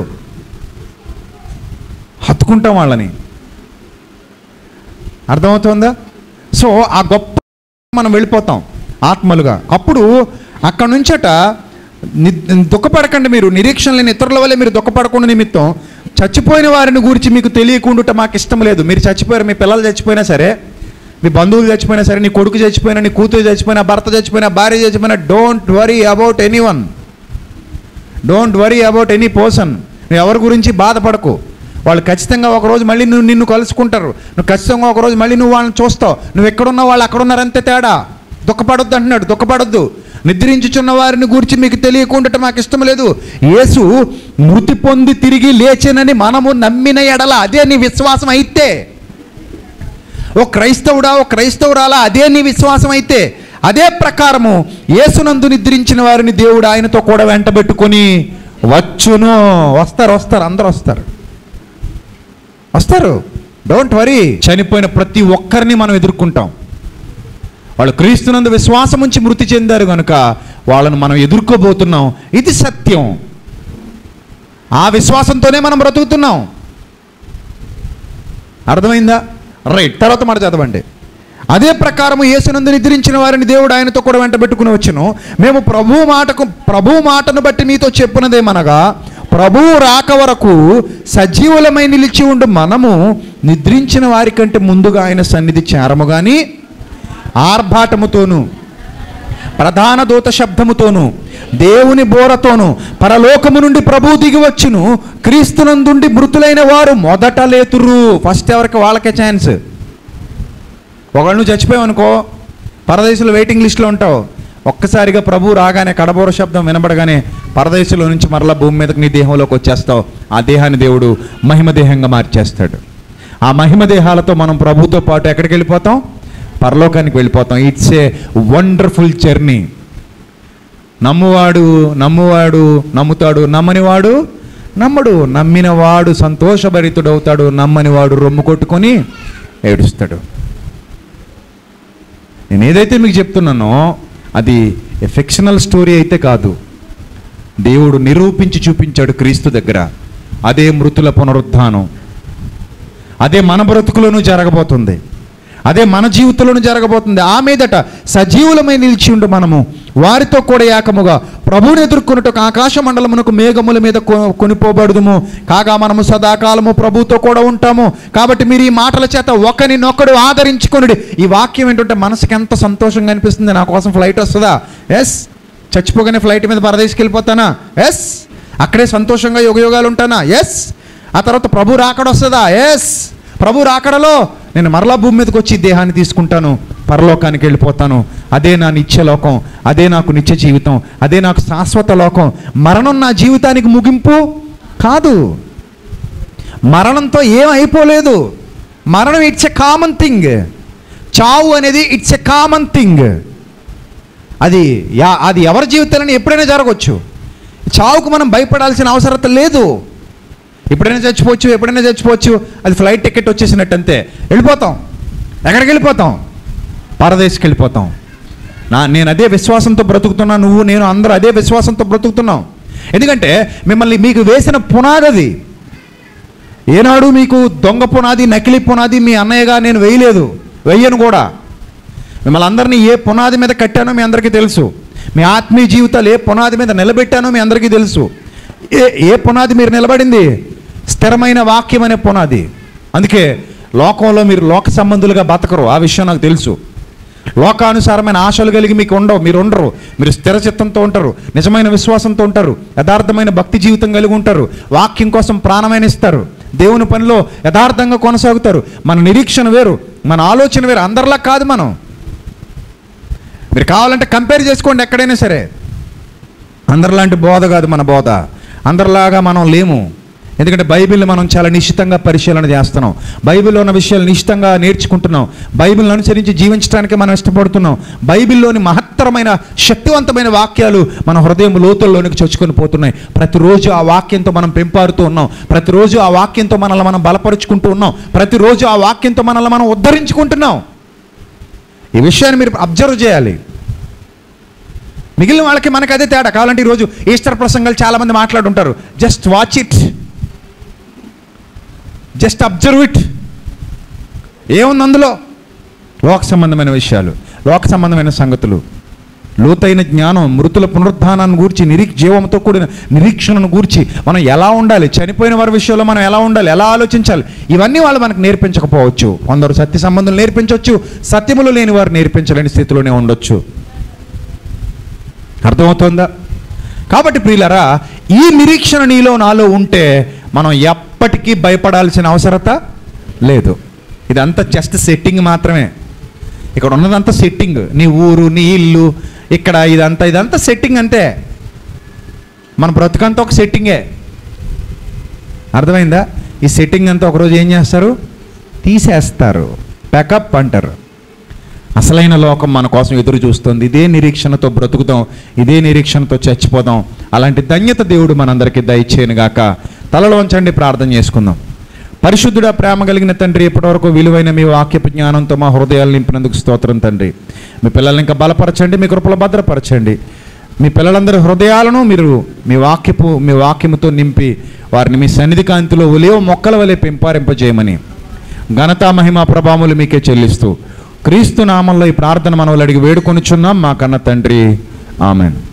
హత్తుకుంటాం వాళ్ళని. అర్థమవుతుందా? సో ఆ గొప్ప మనం వెళ్ళిపోతాం ఆత్మలుగా. అప్పుడు అక్కడ నుంచట దుఃఖపడకండి, మీరు నిరీక్షణ లేని ఇతరుల వల్ల మీరు దుఃఖపడకుండా నిమిత్తం చచ్చిపోయిన వారిని గురించి మీకు తెలియకుండా మాకు ఇష్టం లేదు. మీరు చచ్చిపోయారు, మీ పిల్లలు చచ్చిపోయినా సరే, మీ బంధువులు చచ్చిపోయినా సరే, నీ కొడుకు చచ్చిపోయినా, నీ కూతురు చచ్చిపోయినా, భర్త చచ్చిపోయినా, భార్య చచ్చిపోయినా, don't worry about anyone, don't worry about any person. నువ్వు ఎవరి గురించి బాధపడకు. వాళ్ళు ఖచ్చితంగా ఒకరోజు మళ్ళీ నిన్ను కలుసుకుంటారు. నువ్వు ఖచ్చితంగా ఒకరోజు మళ్ళీ నువ్వు వాళ్ళని చూస్తావు. నువ్వు ఎక్కడున్నావు వాళ్ళు అక్కడ ఉన్నారంతే తేడా. దుఃఖపడొద్దు అంటున్నాడు. దుఃఖపడొద్దు. నిద్రించుచున్న వారిని గురించి మీకు తెలియకుండా మాకు ఇష్టం లేదు. యేసు మృతి పొంది తిరిగి లేచెనని మనము నమ్మిన ఎడల, అదే నీ విశ్వాసం అయితే, ఓ క్రైస్తవుడా, ఓ క్రైస్తవురాలా, అదే నీ విశ్వాసం అయితే, అదే ప్రకారము యేసునందు నిద్రించిన వారిని దేవుడు ఆయనతో కూడా వెంటబెట్టుకొని వచ్చును. వస్తారు, అందరూ వస్తారు. Don't worry. చనిపోయిన ప్రతి ఒక్కరిని మనం ఎదుర్కొంటాం. వాళ్ళు క్రీస్తునందు విశ్వాసం ఉంచి మృతి చెందారు కనుక వాళ్ళను మనం ఎదుర్కోబోతున్నాం. ఇది సత్యం. ఆ విశ్వాసంతోనే మనం బ్రతుకుతున్నాం. అర్థమైందా? రైట్. తర్వాత మాట చదవండి. అదే ప్రకారము యేసునందు నిద్రించిన వారిని దేవుడు ఆయనతో కూడా వెంటబెట్టుకుని వచ్చును. మేము ప్రభు మాటను బట్టి మీతో చెప్పినదేమనగా, ప్రభువు రాక వరకు సజీవులమై నిలిచి ఉండు మనము నిద్రించిన వారి కంటే ముందుగా ఆయన సన్నిధి చేరము గాని ఆర్భాటముతోను ప్రధాన దూత శబ్దముతోను దేవుని బోరతోను పరలోకము నుండి ప్రభువు దిగివచ్చును. క్రీస్తునందుండి మృతులైన వారు మొదట లేతురు. ఫస్ట్ ఎవరికి? వాళ్ళకే ఛాన్స్. ఒకళ్ళు నువ్వు చచ్చిపోయావు అనుకో, పరదేశంలో వెయిటింగ్ లిస్ట్లో ఉంటావు. ఒక్కసారిగా ప్రభు రాగానే కడబోర శబ్దం వినబడగానే పరదేశంలో నుంచి మరలా భూమి మీదకి నీ దేహంలోకి వచ్చేస్తావు. ఆ దేహాన్ని దేవుడు మహిమ దేహంగా మార్చేస్తాడు. ఆ మహిమ దేహాలతో మనం ప్రభుతో పాటు ఎక్కడికి వెళ్ళిపోతాం? పరలోకానికి వెళ్ళిపోతాం. It's a wonderful journey. నమ్మువాడు నమ్ముతాడు, నమ్మనివాడు నమ్మడు. నమ్మినవాడు సంతోషభరితుడవుతాడు, నమ్మనివాడు రొమ్ము కొట్టుకొని ఏడుస్తాడు. నేను ఏదైతే మీకు చెప్తున్నానో అది ఫిక్షనల్ స్టోరీ అయితే కాదు. దేవుడు నిరూపించి చూపించాడు క్రీస్తు దగ్గర. అదే మృతుల పునరుద్ధానం. అదే మన బ్రతుకులోనూ జరగబోతుంది. అదే మన జీవితంలోనూ జరగబోతుంది. ఆ మీదట సజీవులమై నిలిచి ఉండు మనము వారితో కూడా ఏకముగా ప్రభువుని ఎదుర్కొనుటకు ఆకాశ మండలమునకు మేఘముల మీద కొనిపోబడుదుము. కాగా మనము సదాకాలము ప్రభువుతో కూడా ఉంటాము. కాబట్టి మీరు ఈ మాటల చేత ఒకరినొకడు ఆదరించుకొనుడి. ఈ వాక్యం ఏంటంటే మనసుకి ఎంత సంతోషంగా అనిపిస్తుంది. నా కోసం ఫ్లైట్ వస్తుందా? ఎస్. చచ్చిపోగానే ఫ్లైట్ మీద పరదేశికి వెళ్ళిపోతానా? ఎస్. అక్కడే సంతోషంగా యుగయుగాలు ఉంటానా? ఎస్. ఆ తర్వాత ప్రభు రాకడ వస్తుందా? ఎస్. ప్రభు రాకడలో నేను మరలా భూమి మీదకి వచ్చి దేహాన్ని తీసుకుంటాను, పరలోకానికి వెళ్ళిపోతాను. అదే నా నిత్యలోకం, అదే నాకు నిత్య జీవితం, అదే నాకు శాశ్వత లోకం. మరణం నా జీవితానికి ముగింపు కాదు. మరణంతో ఏం అయిపోలేదు. మరణం ఇట్స్ ఎ కామన్ థింగ్. చావు అనేది ఇట్స్ ఎ కామన్ థింగ్. అది ఎవరి జీవితాలని ఎప్పుడైనా జరగవచ్చు. చావుకు మనం భయపడాల్సిన అవసరం లేదు. ఎప్పుడైనా చచ్చిపోవచ్చు. అది ఫ్లైట్ టికెట్ వచ్చేసినట్టు అంతే. వెళ్ళిపోతాం. ఎక్కడికి వెళ్ళిపోతాం? పరదేశికి వెళ్ళిపోతాం. నేను అదే విశ్వాసంతో బ్రతుకుతున్నాను, నువ్వు నేను అందరూ అదే విశ్వాసంతో బ్రతుకుతున్నాం. ఎందుకంటే మీకు వేసిన పునాది అది. ఏనాడు మీకు దొంగ పునాది, నకిలీ పునాది మీ అన్నయ్యగా నేను వేయలేదు, వెయ్యను కూడా. మిమ్మల్ని అందరినీ ఏ పునాది మీద కట్టానో మీ అందరికీ తెలుసు. మీ ఆత్మీయ జీవితాలు ఏ పునాది మీద నిలబెట్టానో మీ అందరికీ తెలుసు. ఏ పునాది మీరు నిలబడింది? స్థిరమైన వాక్యం అనే పునాది. అందుకే లోకంలో మీరు లోక సంబంధులుగా బతకరు, ఆ విషయం నాకు తెలుసు. లోకానుసారమైన ఆశలు కలిగి మీకు మీరు ఉండరు. మీరు స్థిర చిత్తంతో ఉంటారు, నిజమైన విశ్వాసంతో ఉంటారు, యథార్థమైన భక్తి జీవితం కలిగి ఉంటారు, వాక్యం కోసం ప్రాణమైన ఇస్తారు, దేవుని పనిలో యథార్థంగా కొనసాగుతారు. మన నిరీక్షణ వేరు, మన ఆలోచన వేరు. అందరిలా కాదు మనం. మీరు కావాలంటే కంపేర్ చేసుకోండి ఎక్కడైనా సరే. అందరిలాంటి బోధ కాదు మన బోధ, అందరిలాగా మనం లేము. ఎందుకంటే బైబిల్ని మనం చాలా నిశ్చితంగా పరిశీలన చేస్తున్నాం, బైబిల్లో ఉన్న విషయాలు నిశ్చితంగా నేర్చుకుంటున్నాం, బైబిల్ని అనుసరించి జీవించడానికి మనం ఇష్టపడుతున్నాం. బైబిల్లోని మహత్తరమైన శక్తివంతమైన వాక్యాలు మన హృదయం లోతుల్లోనికి చొచ్చుకొని పోతున్నాయి. ప్రతిరోజు ఆ వాక్యంతో మనం పెంపారుతూ ఉన్నాం, ప్రతిరోజు ఆ వాక్యంతో మనల్ని మనం బలపరుచుకుంటూ ఉన్నాం, ప్రతిరోజు ఆ వాక్యంతో మనల్ని మనం ఉద్ధరించుకుంటున్నాం. ఈ విషయాన్ని మీరు అబ్జర్వ్ చేయాలి. మిగిలిన వాళ్ళకి మనకి అదే తేడా. కావాలంటే ఈరోజు ఈస్టర్ ప్రసంగాలు చాలామంది మాట్లాడుంటారు. Just watch it, just observe it. ఏముంది అందులో? లోక సంబంధమైన విషయాలు, లోక సంబంధమైన సంగతులు, లోతైన జ్ఞానం, మృతుల పునరుద్ధానాన్ని గూర్చి, జీవంతో కూడిన నిరీక్షణను గూర్చి, మనం ఎలా ఉండాలి, చనిపోయిన వారి విషయంలో మనం ఎలా ఉండాలి, ఎలా ఆలోచించాలి, ఇవన్నీ వాళ్ళు మనకు నేర్పించకపోవచ్చు. కొందరు సత్య సంబంధం నేర్పించవచ్చు, సత్యములు లేని వారు నేర్పించలేని స్థితిలోనే ఉండొచ్చు. అర్థమవుతుందా? కాబట్టి ప్రియులారా, ఈ నిరీక్షణ నీలో నాలో ఉంటే మనం ఎప్పటికీ భయపడాల్సిన అవసరత లేదు. ఇదంతా జస్ట్ సెట్టింగ్ మాత్రమే. ఇక్కడ ఉన్నదంతా సెట్టింగ్. నీ ఊరు, నీ ఇల్లు, ఇక్కడ ఇదంతా సెట్టింగ్ అంతే. మన బ్రతుకంతా ఒక సెట్టింగే. అర్థమైందా? ఈ సెట్టింగ్ అంతా ఒకరోజు ఏం చేస్తారు? తీసేస్తారు, ప్యాకప్ అంటారు. అసలైన లోకం మన కోసం ఎదురు చూస్తుంది. ఇదే నిరీక్షణతో బ్రతుకుతాం, ఇదే నిరీక్షణతో చచ్చిపోదాం. అలాంటి ధన్యత దేవుడు మనందరికీ దయచేయనుగాక. తలలో వంచండి, ప్రార్థన చేసుకుందాం. పరిశుద్ధుడా, ప్రేమ కలిగిన తండ్రి, ఇప్పటివరకు విలువైన మీ వాక్యపు జ్ఞానంతో మా హృదయాలు నింపినందుకు స్తోత్రం తండ్రి. మీ పిల్లల్ని ఇంకా బలపరచండి, మీ కృపలో భద్రపరచండి. మీ పిల్లలందరి హృదయాలను మీరు మీ వాక్యముతో నింపి వారిని మీ సన్నిధి కాంతిలో ఒలివ మొక్కల వలె పెంపారింపజేయమని ఘనత, మహిమ, ప్రభావములు మీకే చెల్లిస్తూ క్రీస్తు నామంలో ఈ ప్రార్థన మనవులు అడిగి వేడుకొనుచున్నాం మా కన్న తండ్రి. ఆమెన్.